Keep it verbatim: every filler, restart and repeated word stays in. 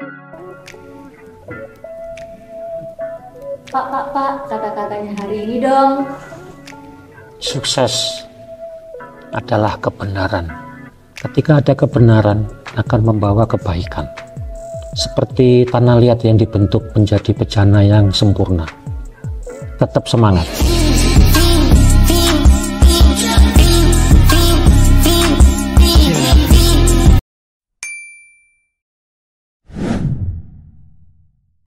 Pak, pak, pak, kata-katanya hari ini dong. Sukses adalah kebenaran. Ketika ada kebenaran akan membawa kebaikan. Seperti tanah liat yang dibentuk menjadi bejana yang sempurna. Tetap semangat.